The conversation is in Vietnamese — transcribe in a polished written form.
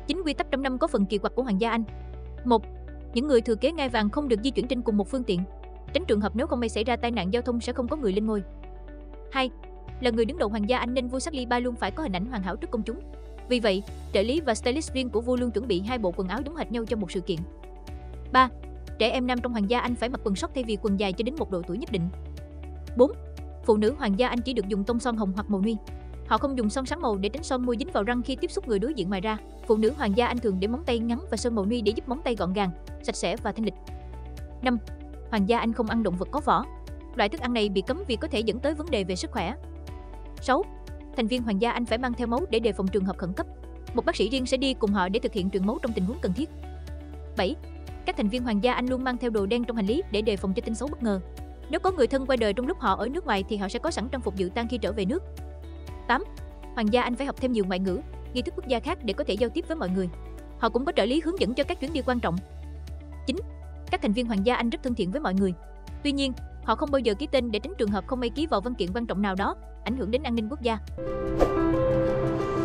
9 quy tắc trăm năm có phần kỳ quặc của Hoàng gia Anh. 1. Những người thừa kế ngai vàng không được di chuyển trên cùng một phương tiện. Tránh trường hợp nếu không may xảy ra tai nạn giao thông sẽ không có người lên ngôi. 2. Là người đứng đầu Hoàng gia Anh nên vua Charles III luôn phải có hình ảnh hoàn hảo trước công chúng. Vì vậy, trợ lý và stylist riêng của vua luôn chuẩn bị 2 bộ quần áo giống hệt nhau cho một sự kiện. 3. Trẻ em nam trong Hoàng gia Anh phải mặc quần sóc thay vì quần dài cho đến một độ tuổi nhất định. 4. Phụ nữ Hoàng gia Anh chỉ được dùng tông son hồng hoặc màu nude. Họ không dùng son sáng màu để tránh son môi dính vào răng khi tiếp xúc người đối diện. Ngoài ra, phụ nữ Hoàng gia Anh thường để móng tay ngắn và sơn màu nude để giúp móng tay gọn gàng, sạch sẽ và thanh lịch. 5. Hoàng gia Anh không ăn động vật có vỏ. Loại thức ăn này bị cấm vì có thể dẫn tới vấn đề về sức khỏe. 6. Thành viên Hoàng gia Anh phải mang theo máu để đề phòng trường hợp khẩn cấp. Một bác sĩ riêng sẽ đi cùng họ để thực hiện truyền máu trong tình huống cần thiết. 7. Các thành viên Hoàng gia Anh luôn mang theo đồ đen trong hành lý để đề phòng cho tin xấu bất ngờ. Nếu có người thân qua đời trong lúc họ ở nước ngoài thì họ sẽ có sẵn trang phục dự tang khi trở về nước. 8. Hoàng gia Anh phải học thêm nhiều ngoại ngữ, nghi thức quốc gia khác để có thể giao tiếp với mọi người. Họ cũng có trợ lý hướng dẫn cho các chuyến đi quan trọng. 9. Các thành viên Hoàng gia Anh rất thân thiện với mọi người. Tuy nhiên, họ không bao giờ ký tên để tránh trường hợp không may ký vào văn kiện quan trọng nào đó, ảnh hưởng đến an ninh quốc gia.